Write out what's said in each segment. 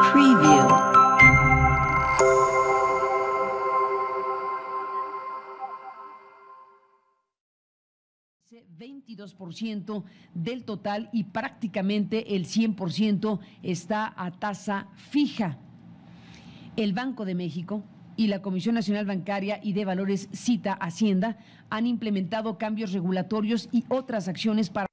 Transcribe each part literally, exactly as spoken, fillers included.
Preview. veintidós por ciento del total y prácticamente el cien por ciento está a tasa fija. El Banco de México y la Comisión Nacional Bancaria y de Valores, cita Hacienda, han implementado cambios regulatorios y otras acciones para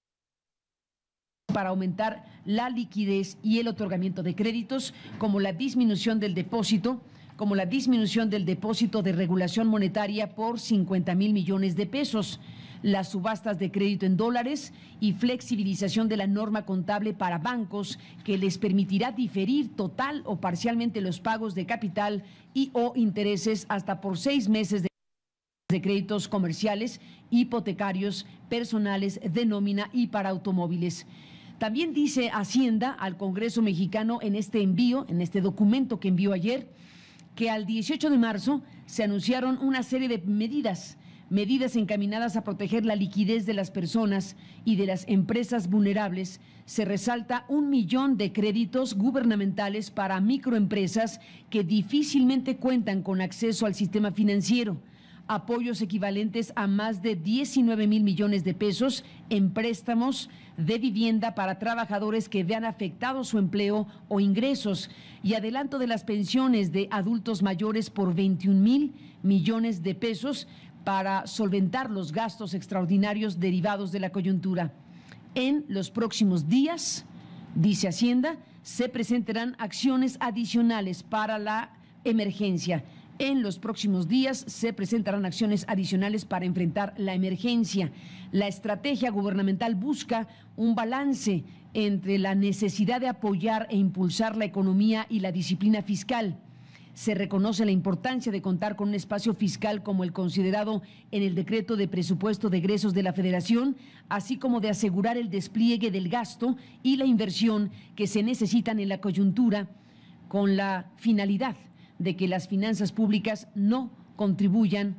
para aumentar la liquidez y el otorgamiento de créditos, como la disminución del depósito, como la disminución del depósito de regulación monetaria por cincuenta mil millones de pesos, las subastas de crédito en dólares y flexibilización de la norma contable para bancos que les permitirá diferir total o parcialmente los pagos de capital y o intereses hasta por seis meses de de créditos comerciales, hipotecarios, personales, de nómina y para automóviles. También dice Hacienda al Congreso mexicano en este envío, en este documento que envió ayer, que al dieciocho de marzo se anunciaron una serie de medidas, medidas encaminadas a proteger la liquidez de las personas y de las empresas vulnerables. Se resalta un millón de créditos gubernamentales para microempresas que difícilmente cuentan con acceso al sistema financiero, apoyos equivalentes a más de diecinueve mil millones de pesos en préstamos de vivienda para trabajadores que vean afectado su empleo o ingresos y adelanto de las pensiones de adultos mayores por veintiún mil millones de pesos para solventar los gastos extraordinarios derivados de la coyuntura. En los próximos días, dice Hacienda, se presentarán acciones adicionales para la emergencia. En los próximos días se presentarán acciones adicionales para enfrentar la emergencia. La estrategia gubernamental busca un balance entre la necesidad de apoyar e impulsar la economía y la disciplina fiscal. Se reconoce la importancia de contar con un espacio fiscal como el considerado en el decreto de presupuesto de egresos de la Federación, así como de asegurar el despliegue del gasto y la inversión que se necesitan en la coyuntura, con la finalidad de que las finanzas públicas no contribuyan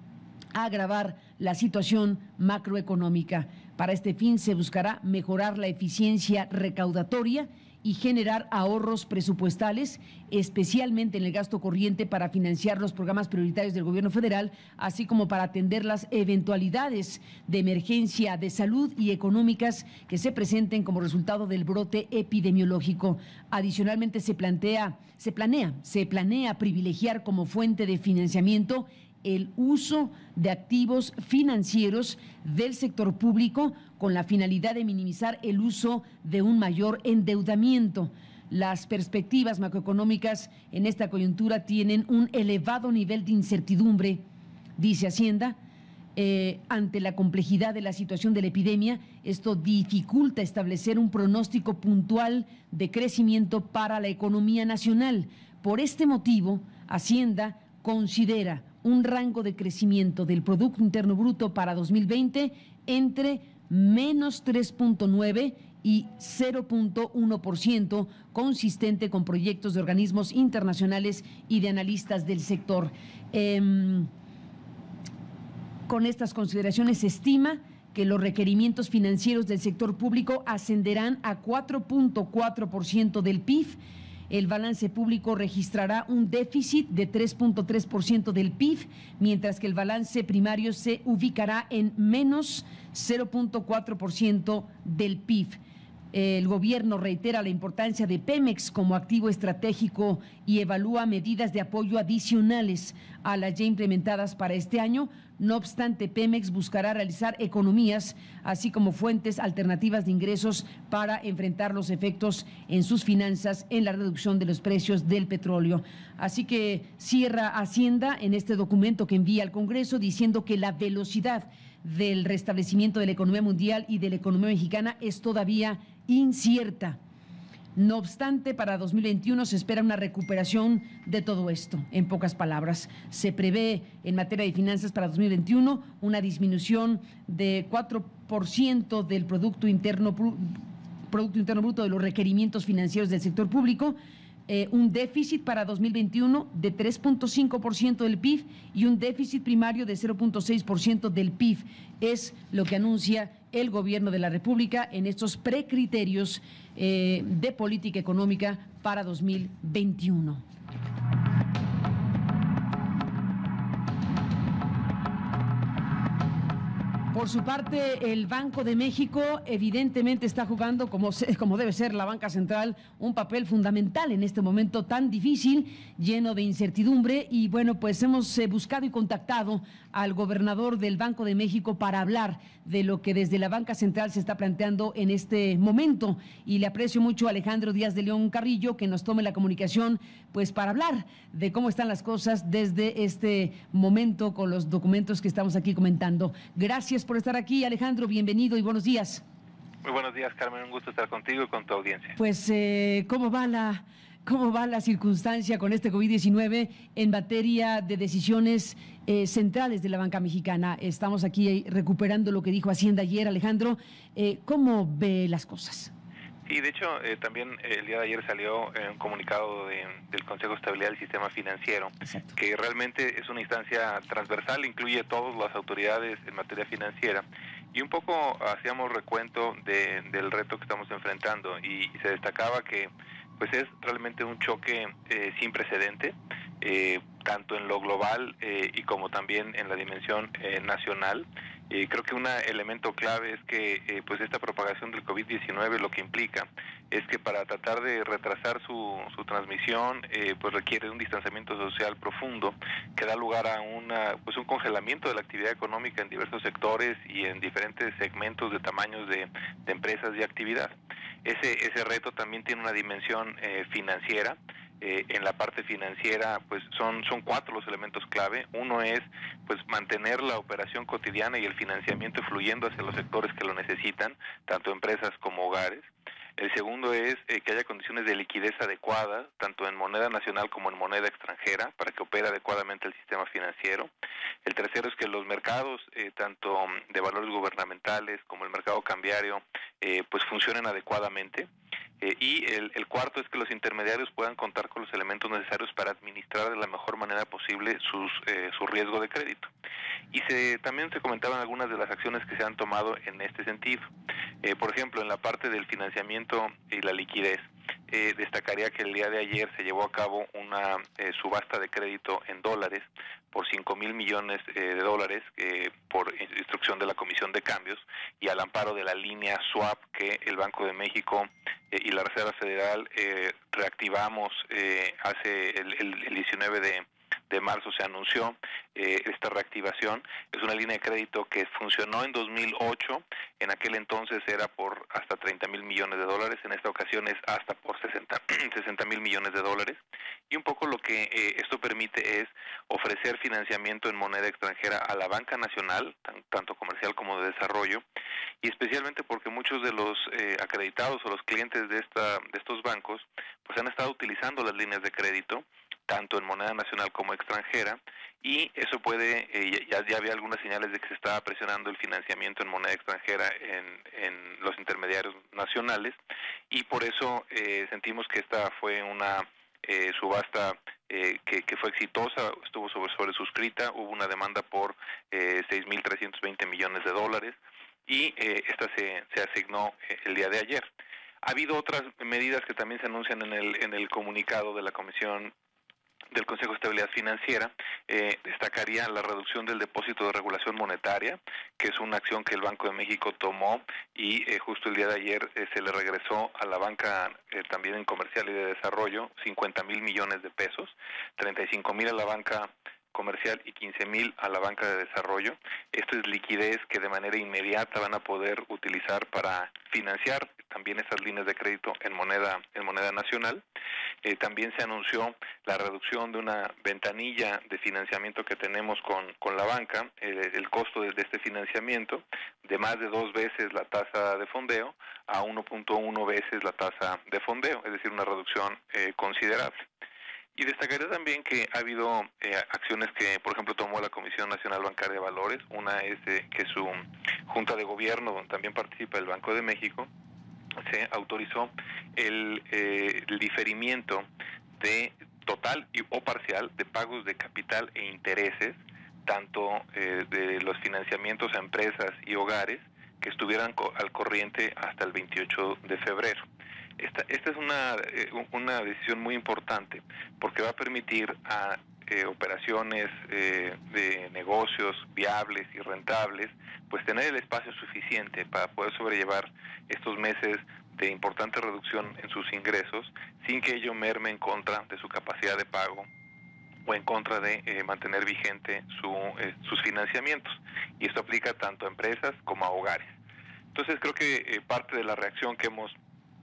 a agravar la situación macroeconómica. Para este fin se buscará mejorar la eficiencia recaudatoria y generar ahorros presupuestales, especialmente en el gasto corriente para financiar los programas prioritarios del gobierno federal, así como para atender las eventualidades de emergencia de salud y económicas que se presenten como resultado del brote epidemiológico. Adicionalmente se plantea, se planea, se planea privilegiar como fuente de financiamiento el uso de activos financieros del sector público con la finalidad de minimizar el uso de un mayor endeudamiento. Las perspectivas macroeconómicas en esta coyuntura tienen un elevado nivel de incertidumbre, dice Hacienda. Eh, ante la complejidad de la situación de la epidemia, esto dificulta establecer un pronóstico puntual de crecimiento para la economía nacional. Por este motivo, Hacienda considera un rango de crecimiento del Producto Interno Bruto para dos mil veinte entre menos tres punto nueve y cero punto uno por ciento, consistente con proyectos de organismos internacionales y de analistas del sector. Eh, con estas consideraciones se estima que los requerimientos financieros del sector público ascenderán a cuatro punto cuatro por ciento del P I B. El balance público registrará un déficit de tres punto tres por ciento del P I B, mientras que el balance primario se ubicará en menos cero punto cuatro por ciento del P I B. El gobierno reitera la importancia de Pemex como activo estratégico y evalúa medidas de apoyo adicionales a las ya implementadas para este año. No obstante, Pemex buscará realizar economías, así como fuentes alternativas de ingresos para enfrentar los efectos en sus finanzas en la reducción de los precios del petróleo. Así que cierra Hacienda en este documento que envía al Congreso diciendo que la velocidad del restablecimiento de la economía mundial y de la economía mexicana es todavía incierta. No obstante, para dos mil veintiuno se espera una recuperación de todo esto. En pocas palabras, se prevé en materia de finanzas para dos mil veintiuno una disminución de cuatro por ciento del Producto Interno, Producto Interno Bruto de los requerimientos financieros del sector público, eh, un déficit para dos mil veintiuno de tres punto cinco por ciento del P I B y un déficit primario de cero punto seis por ciento del P I B. Es lo que anuncia el gobierno de la República en estos precriterios eh, de política económica para dos mil veintiuno. Por su parte, el Banco de México evidentemente está jugando, como, como debe ser la banca central, un papel fundamental en este momento tan difícil, lleno de incertidumbre. Y bueno, pues hemos eh, buscado y contactado al gobernador del Banco de México para hablar de lo que desde la banca central se está planteando en este momento. Y le aprecio mucho a Alejandro Díaz de León Carrillo que nos tome la comunicación pues para hablar de cómo están las cosas desde este momento con los documentos que estamos aquí comentando. Gracias por estar aquí, Alejandro, bienvenido y buenos días. Muy buenos días, Carmen, un gusto estar contigo y con tu audiencia. Pues, eh, ¿cómo va la, cómo va la circunstancia con este COVID diecinueve en materia de decisiones eh, centrales de la banca mexicana? Estamos aquí recuperando lo que dijo Hacienda ayer, Alejandro. Eh, ¿Cómo ve las cosas? Sí, de hecho, eh, también el día de ayer salió eh, un comunicado de, del Consejo de Estabilidad del Sistema Financiero, Exacto. que realmente es una instancia transversal, incluye a todas las autoridades en materia financiera, y un poco hacíamos recuento de, del reto que estamos enfrentando, y, y se destacaba que pues es realmente un choque eh, sin precedente, eh, tanto en lo global eh, y como también en la dimensión eh, nacional. Eh, creo que un elemento clave es que eh, pues esta propagación del COVID diecinueve lo que implica es que para tratar de retrasar su, su transmisión eh, pues requiere un distanciamiento social profundo que da lugar a una pues un congelamiento de la actividad económica en diversos sectores y en diferentes segmentos de tamaños de, de empresas y actividad. Ese, ese reto también tiene una dimensión eh, financiera. Eh, en la parte financiera, pues son son cuatro los elementos clave. Uno es pues mantener la operación cotidiana y el financiamiento fluyendo hacia los sectores que lo necesitan, tanto empresas como hogares. El segundo es eh, que haya condiciones de liquidez adecuadas, tanto en moneda nacional como en moneda extranjera, para que opere adecuadamente el sistema financiero. El tercero es que los mercados, eh, tanto de valores gubernamentales como el mercado cambiario, eh, pues funcionen adecuadamente. Eh, y el, el cuarto es que los intermediarios puedan contar con los elementos necesarios para administrar de la mejor manera posible sus, eh, su riesgo de crédito. Y se, también se comentaban algunas de las acciones que se han tomado en este sentido. Eh, por ejemplo, en la parte del financiamiento y la liquidez, eh, destacaría que el día de ayer se llevó a cabo una eh, subasta de crédito en dólares por cinco mil millones eh, de dólares eh, por instrucción de la Comisión de Cambios y al amparo de la línea swap que el Banco de México eh, y la Reserva Federal eh, reactivamos eh, hace el, el, el diecinueve de de marzo se anunció eh, esta reactivación. Es una línea de crédito que funcionó en dos mil ocho, en aquel entonces era por hasta treinta mil millones de dólares, en esta ocasión es hasta por sesenta mil millones de dólares, y un poco lo que eh, esto permite es ofrecer financiamiento en moneda extranjera a la banca nacional, tan, tanto comercial como de desarrollo, y especialmente porque muchos de los eh, acreditados o los clientes de, esta, de estos bancos pues han estado utilizando las líneas de crédito, tanto en moneda nacional como extranjera, y eso puede, eh, ya, ya había algunas señales de que se estaba presionando el financiamiento en moneda extranjera en, en los intermediarios nacionales, y por eso eh, sentimos que esta fue una eh, subasta eh, que, que fue exitosa, estuvo sobre, sobre suscrita, hubo una demanda por eh, seis mil trescientos veinte millones de dólares, y eh, esta se, se asignó eh, el día de ayer. Ha habido otras medidas que también se anuncian en el, en el comunicado de la Comisión del Consejo de Estabilidad Financiera. Eh, destacaría la reducción del depósito de regulación monetaria, que es una acción que el Banco de México tomó y eh, justo el día de ayer eh, se le regresó a la banca eh, también en comercial y de desarrollo cincuenta mil millones de pesos, treinta y cinco mil a la banca comercial y quince mil a la banca de desarrollo. Esto es liquidez que de manera inmediata van a poder utilizar para financiar también esas líneas de crédito en moneda en moneda nacional. Eh, también se anunció la reducción de una ventanilla de financiamiento que tenemos con, con la banca, el, el costo de, de este financiamiento, de más de dos veces la tasa de fondeo a uno punto uno veces la tasa de fondeo, es decir, una reducción eh, considerable. Y destacaré también que ha habido eh, acciones que, por ejemplo, tomó la Comisión Nacional Bancaria de Valores. Una es eh, que su Junta de Gobierno, donde también participa el Banco de México, se autorizó el, eh, el diferimiento de total y, o parcial de pagos de capital e intereses, tanto eh, de los financiamientos a empresas y hogares que estuvieran co- al corriente hasta el veintiocho de febrero. Esta, esta es una, eh, una decisión muy importante porque va a permitir a eh, operaciones eh, de negocios viables y rentables, pues tener el espacio suficiente para poder sobrellevar estos meses de importante reducción en sus ingresos sin que ello merme en contra de su capacidad de pago o en contra de eh, mantener vigente su, eh, sus financiamientos. Y esto aplica tanto a empresas como a hogares. Entonces creo que eh, parte de la reacción que hemos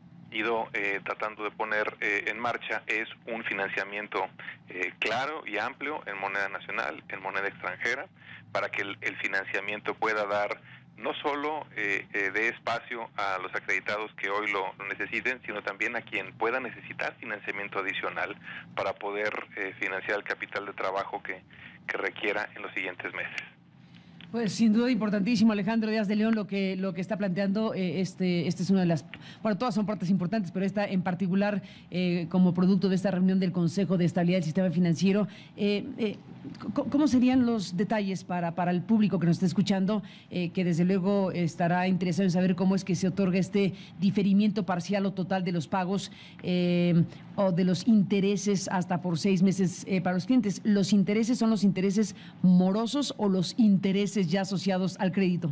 ido eh, tratando de poner eh, en marcha es un financiamiento eh, claro y amplio en moneda nacional, en moneda extranjera, para que el, el financiamiento pueda dar no solo eh, eh, dé espacio a los acreditados que hoy lo, lo necesiten, sino también a quien pueda necesitar financiamiento adicional para poder eh, financiar el capital de trabajo que, que requiera en los siguientes meses. Pues sin duda importantísimo, Alejandro Díaz de León, lo que lo que está planteando. Eh, este, este es una de las, bueno, todas son partes importantes, pero esta en particular, eh, como producto de esta reunión del Consejo de Estabilidad del Sistema Financiero. Eh, eh, ¿Cómo serían los detalles para, para el público que nos está escuchando, eh, que desde luego estará interesado en saber cómo es que se otorga este diferimiento parcial o total de los pagos eh, o de los intereses hasta por seis meses eh, para los clientes? ¿Los intereses son los intereses morosos o los intereses ya asociados al crédito?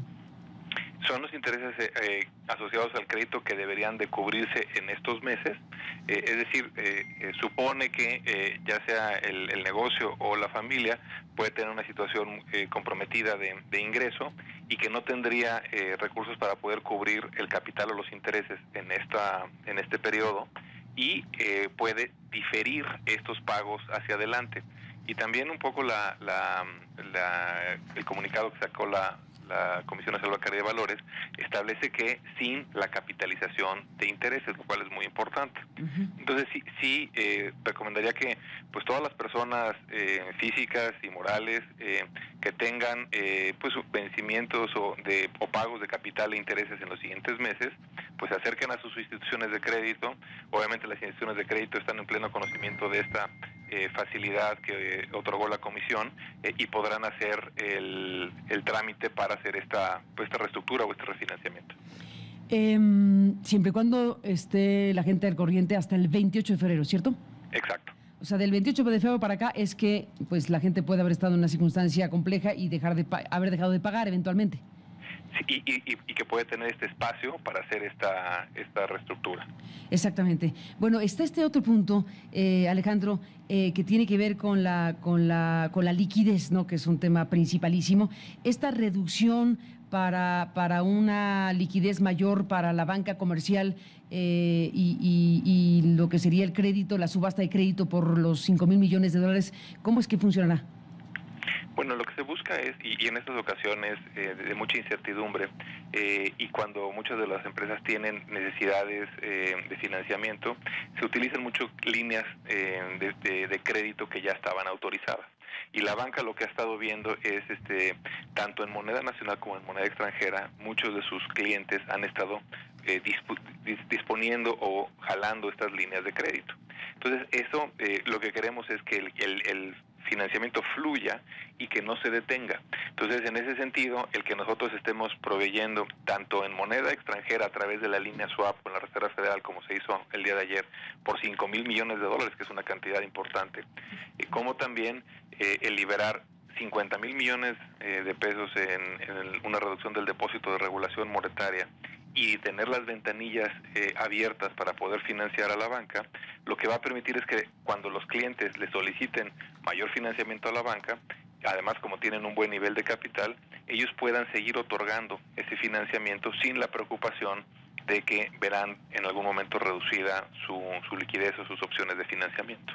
Son los intereses eh, asociados al crédito que deberían de cubrirse en estos meses. Eh, es decir, eh, eh, supone que eh, ya sea el, el negocio o la familia puede tener una situación eh, comprometida de, de ingreso y que no tendría eh, recursos para poder cubrir el capital o los intereses en esta en este periodo y eh, puede diferir estos pagos hacia adelante. Y también un poco la, la, la el comunicado que sacó la la Comisión Nacional Bancaria de Valores establece que sin la capitalización de intereses, lo cual es muy importante. Uh-huh. Entonces sí, sí eh, recomendaría que pues todas las personas eh, físicas y morales eh, que tengan eh, pues vencimientos o de o pagos de capital e intereses en los siguientes meses, pues se acerquen a sus instituciones de crédito. Obviamente las instituciones de crédito están en pleno conocimiento de esta eh, facilidad que eh, otorgó la Comisión eh, y podrán hacer el, el trámite para hacer esta, pues, esta reestructura o este refinanciamiento. Eh, siempre y cuando esté la gente al corriente hasta el veintiocho de febrero, ¿cierto? Exacto. O sea, del veintiocho de febrero para acá es que pues la gente puede haber estado en una circunstancia compleja y dejar de haber dejado de pagar eventualmente. Sí, y, y, y que puede tener este espacio para hacer esta, esta reestructura. Exactamente. Bueno, está este otro punto, eh, Alejandro, eh, que tiene que ver con la, con la, con la liquidez, ¿no? Que es un tema principalísimo. Esta reducción para, para una liquidez mayor para la banca comercial eh, y, y, y lo que sería el crédito, la subasta de crédito por los cinco mil millones de dólares, ¿cómo es que funcionará? Bueno, lo que se busca es, y, y en estas ocasiones eh, de mucha incertidumbre, eh, y cuando muchas de las empresas tienen necesidades eh, de financiamiento, se utilizan mucho líneas eh, de, de, de crédito que ya estaban autorizadas. Y la banca lo que ha estado viendo es, este, tanto en moneda nacional como en moneda extranjera, muchos de sus clientes han estado eh, disp disponiendo o jalando estas líneas de crédito. Entonces, eso eh, lo que queremos es que el, el, el financiamiento fluya y que no se detenga. Entonces, en ese sentido, el que nosotros estemos proveyendo tanto en moneda extranjera a través de la línea swap con la Reserva Federal, como se hizo el día de ayer, por cinco mil millones de dólares, que es una cantidad importante, eh, como también eh, el liberar cincuenta mil millones eh, de pesos en, en una reducción del depósito de regulación monetaria y tener las ventanillas eh, abiertas para poder financiar a la banca, lo que va a permitir es que cuando los clientes le soliciten mayor financiamiento a la banca, además como tienen un buen nivel de capital, ellos puedan seguir otorgando ese financiamiento sin la preocupación de que verán en algún momento reducida su, su liquidez o sus opciones de financiamiento.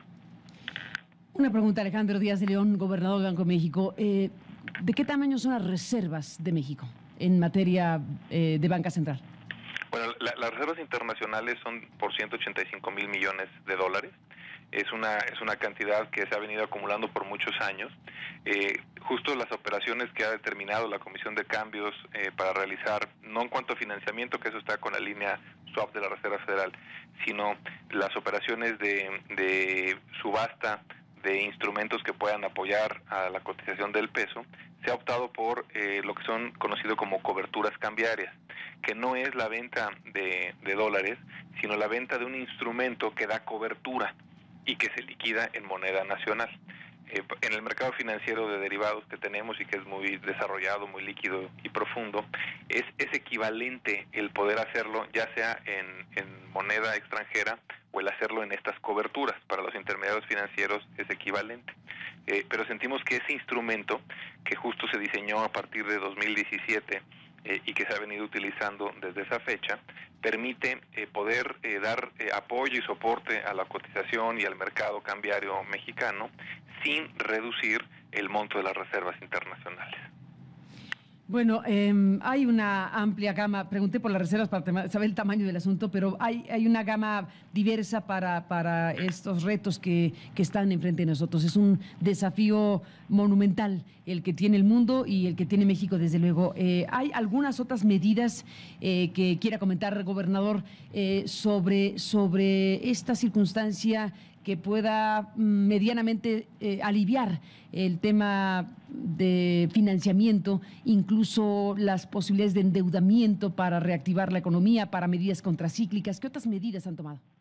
Una pregunta, Alejandro Díaz de León, gobernador del Banco de México. Eh, ¿De qué tamaño son las reservas de México en materia eh, de banca central? Bueno, la, las reservas internacionales son por ciento ochenta y cinco mil millones de dólares. Es una, es una cantidad que se ha venido acumulando por muchos años. Eh, justo las operaciones que ha determinado la Comisión de Cambios eh, para realizar, no en cuanto a financiamiento, que eso está con la línea swap de la Reserva Federal, sino las operaciones de, de subasta de instrumentos que puedan apoyar a la cotización del peso, se ha optado por eh, lo que son conocidos como coberturas cambiarias, que no es la venta de, de dólares, sino la venta de un instrumento que da cobertura y que se liquida en moneda nacional. Eh, en el mercado financiero de derivados que tenemos y que es muy desarrollado, muy líquido y profundo, es, es equivalente el poder hacerlo ya sea en, en moneda extranjera o el hacerlo en estas coberturas. Para los intermediarios financieros es equivalente. Eh, pero sentimos que ese instrumento, que justo se diseñó a partir de dos mil diecisiete eh, y que se ha venido utilizando desde esa fecha, permite eh, poder eh, dar eh, apoyo y soporte a la cotización y al mercado cambiario mexicano sin reducir el monto de las reservas internacionales. Bueno, eh, hay una amplia gama, pregunté por las reservas para saber el tamaño del asunto, pero hay, hay una gama diversa para, para estos retos que, que están enfrente de nosotros. Es un desafío monumental el que tiene el mundo y el que tiene México, desde luego. Eh, ¿Hay algunas otras medidas eh, que quiera comentar, gobernador, eh, sobre, sobre esta circunstancia que pueda medianamente eh, aliviar el tema de financiamiento, incluso las posibilidades de endeudamiento para reactivar la economía, para medidas contracíclicas? ¿Qué otras medidas han tomado?